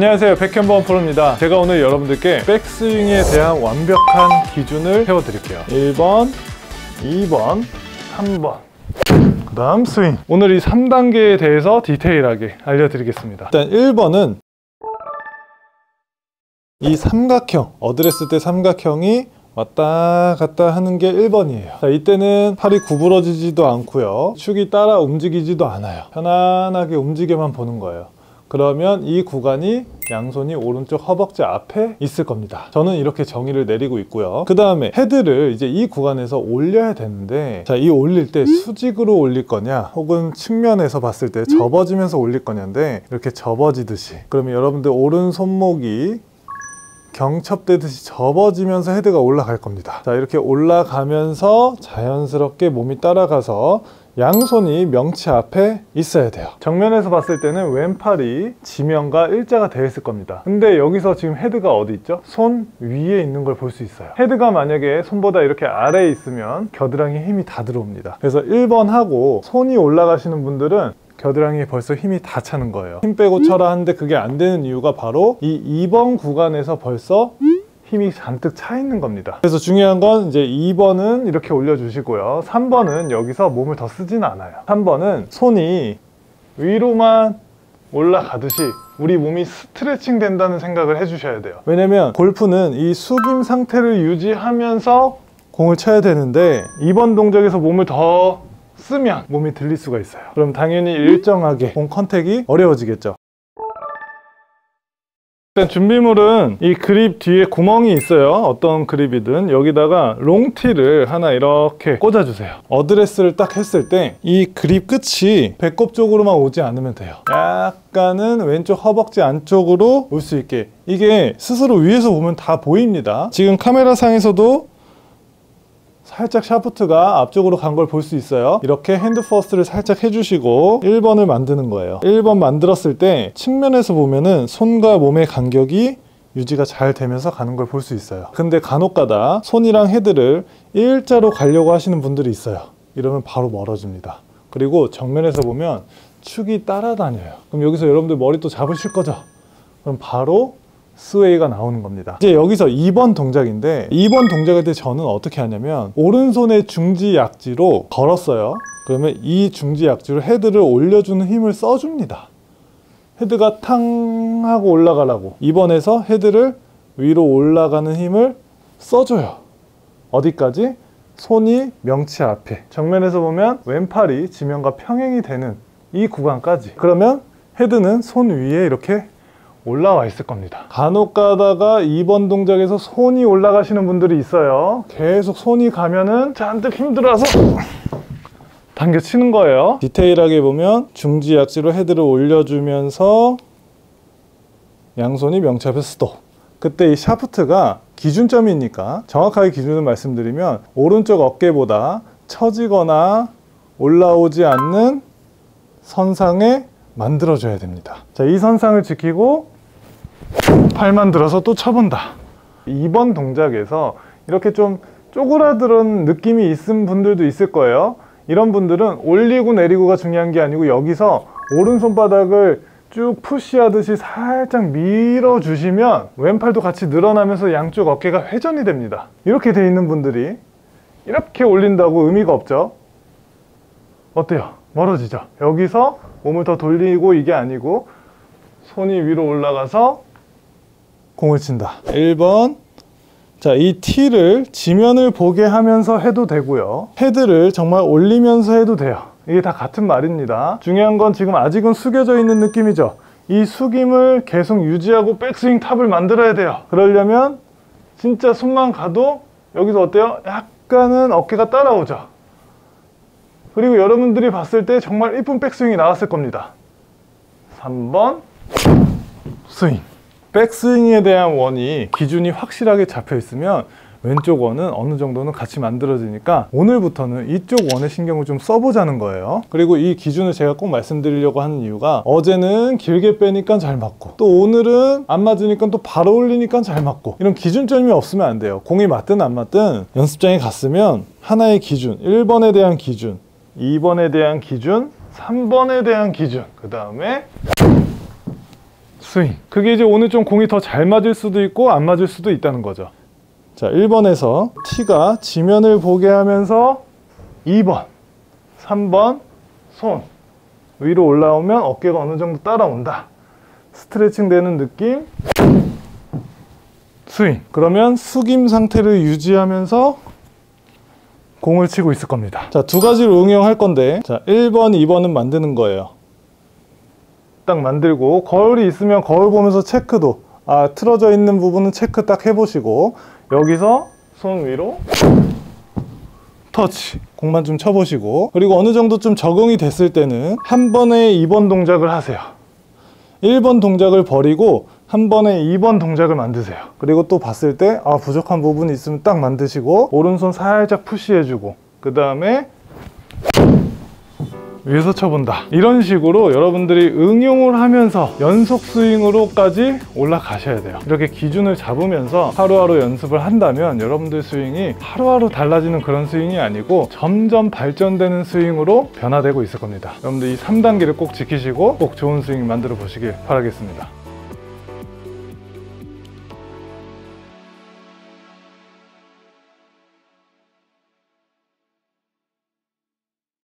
안녕하세요, 백현범 프로입니다. 제가 오늘 여러분들께 백스윙에 대한 완벽한 기준을 세워드릴게요. 1번, 2번, 3번, 그 다음 스윙. 오늘 이 3단계에 대해서 디테일하게 알려드리겠습니다. 일단 1번은 이 삼각형, 어드레스 때 삼각형이 왔다 갔다 하는 게 1번이에요. 자, 이때는 팔이 구부러지지도 않고요, 축이 따라 움직이지도 않아요. 편안하게 움직여만 보는 거예요. 그러면 이 구간이 양손이 오른쪽 허벅지 앞에 있을 겁니다. 저는 이렇게 정의를 내리고 있고요. 그 다음에 헤드를 이제 이 구간에서 올려야 되는데, 자, 이 올릴 때 수직으로 올릴 거냐, 혹은 측면에서 봤을 때 접어지면서 올릴 거냐인데, 이렇게 접어지듯이, 그러면 여러분들 오른 손목이 경첩되듯이 접어지면서 헤드가 올라갈 겁니다. 자, 이렇게 올라가면서 자연스럽게 몸이 따라가서 양손이 명치 앞에 있어야 돼요. 정면에서 봤을 때는 왼팔이 지면과 일자가 되어 있을 겁니다. 근데 여기서 지금 헤드가 어디 있죠? 손 위에 있는 걸 볼 수 있어요. 헤드가 만약에 손보다 이렇게 아래에 있으면 겨드랑이에 힘이 다 들어옵니다. 그래서 1번 하고 손이 올라가시는 분들은 겨드랑이에 벌써 힘이 다 차는 거예요. 힘 빼고 쳐라 하는데 그게 안 되는 이유가 바로 이 2번 구간에서 벌써 힘이 잔뜩 차 있는 겁니다. 그래서 중요한 건 이제 2번은 이렇게 올려주시고요. 3번은 여기서 몸을 더 쓰진 않아요. 3번은 손이 위로만 올라가듯이 우리 몸이 스트레칭 된다는 생각을 해주셔야 돼요. 왜냐면 골프는 이 숙임 상태를 유지하면서 공을 쳐야 되는데, 2번 동작에서 몸을 더 쓰면 몸이 들릴 수가 있어요. 그럼 당연히 일정하게 공 컨택이 어려워지겠죠. 일단 준비물은 이 그립 뒤에 구멍이 있어요. 어떤 그립이든 여기다가 롱티를 하나 이렇게 꽂아주세요. 어드레스를 딱 했을 때 이 그립 끝이 배꼽 쪽으로만 오지 않으면 돼요. 약간은 왼쪽 허벅지 안쪽으로 올 수 있게. 이게 스스로 위에서 보면 다 보입니다. 지금 카메라 상에서도 살짝 샤프트가 앞쪽으로 간 걸 볼 수 있어요. 이렇게 핸드 퍼스트를 살짝 해주시고 1번을 만드는 거예요. 1번 만들었을 때 측면에서 보면은 손과 몸의 간격이 유지가 잘 되면서 가는 걸 볼 수 있어요. 근데 간혹가다 손이랑 헤드를 일자로 가려고 하시는 분들이 있어요. 이러면 바로 멀어집니다. 그리고 정면에서 보면 축이 따라다녀요. 그럼 여기서 여러분들 머리 또 잡으실 거죠? 그럼 바로 스웨이가 나오는 겁니다. 이제 여기서 2번 동작인데, 2번 동작할 때 저는 어떻게 하냐면 오른손의 중지 약지로 걸었어요. 그러면 이 중지 약지로 헤드를 올려주는 힘을 써줍니다. 헤드가 탕 하고 올라가라고 2번에서 헤드를 위로 올라가는 힘을 써줘요. 어디까지? 손이 명치 앞에, 정면에서 보면 왼팔이 지면과 평행이 되는 이 구간까지. 그러면 헤드는 손 위에 이렇게 올라와 있을 겁니다. 간혹 가다가 2번 동작에서 손이 올라가시는 분들이 있어요. 계속 손이 가면은 잔뜩 힘들어서 당겨 치는 거예요. 디테일하게 보면 중지 약지로 헤드를 올려주면서 양손이 명치 앞에 스톱. 그때 이 샤프트가 기준점이니까 정확하게 기준을 말씀드리면 오른쪽 어깨보다 처지거나 올라오지 않는 선상에 만들어줘야 됩니다. 자, 이 선상을 지키고 팔만 들어서 또 쳐본다. 2번 동작에서 이렇게 좀 쪼그라드는 느낌이 있은 분들도 있을 거예요. 이런 분들은 올리고 내리고가 중요한 게 아니고 여기서 오른손바닥을 쭉 푸시하듯이 살짝 밀어주시면 왼팔도 같이 늘어나면서 양쪽 어깨가 회전이 됩니다. 이렇게 돼 있는 분들이 이렇게 올린다고 의미가 없죠? 어때요? 멀어지죠? 여기서 몸을 더 돌리고 이게 아니고 손이 위로 올라가서 공을 친다. 1번. 자, 이 티를 지면을 보게 하면서 해도 되고요, 헤드를 정말 올리면서 해도 돼요. 이게 다 같은 말입니다. 중요한 건 지금 아직은 숙여져 있는 느낌이죠. 이 숙임을 계속 유지하고 백스윙 탑을 만들어야 돼요. 그러려면 진짜 손만 가도 여기서 어때요? 약간은 어깨가 따라오죠. 그리고 여러분들이 봤을 때 정말 이쁜 백스윙이 나왔을 겁니다. 3번 스윙. 백스윙에 대한 원이 기준이 확실하게 잡혀 있으면 왼쪽 원은 어느 정도는 같이 만들어지니까 오늘부터는 이쪽 원에 신경을 좀 써보자는 거예요. 그리고 이 기준을 제가 꼭 말씀드리려고 하는 이유가, 어제는 길게 빼니까 잘 맞고 또 오늘은 안 맞으니까 또 바로 올리니까 잘 맞고, 이런 기준점이 없으면 안 돼요. 공이 맞든 안 맞든 연습장에 갔으면 하나의 기준, 1번에 대한 기준, 2번에 대한 기준, 3번에 대한 기준, 그 다음에 스윙. 그게 이제 오늘 좀 공이 더 잘 맞을 수도 있고 안 맞을 수도 있다는 거죠. 자, 1번에서 티가 지면을 보게 하면서 2번, 3번 손 위로 올라오면 어깨가 어느 정도 따라온다. 스트레칭 되는 느낌. 스윙. 그러면 숙임 상태를 유지하면서 공을 치고 있을 겁니다. 자, 두 가지를 응용할 건데, 자, 1번, 2번은 만드는 거예요. 딱 만들고 거울이 있으면 거울 보면서 체크도, 틀어져 있는 부분은 체크 딱 해보시고, 여기서 손 위로 터치, 공만 좀 쳐보시고, 그리고 어느 정도 좀 적응이 됐을 때는 한 번에 2번 동작을 하세요. 1번 동작을 버리고 한 번에 2번 동작을 만드세요. 그리고 또 봤을 때 부족한 부분이 있으면 딱 만드시고, 오른손 살짝 푸시해주고, 그 다음에 위에서 쳐본다. 이런 식으로 여러분들이 응용을 하면서 연속 스윙으로까지 올라가셔야 돼요. 이렇게 기준을 잡으면서 하루하루 연습을 한다면 여러분들 스윙이 하루하루 달라지는 그런 스윙이 아니고 점점 발전되는 스윙으로 변화되고 있을 겁니다. 여러분들 이 3단계를 꼭 지키시고 꼭 좋은 스윙 만들어 보시길 바라겠습니다.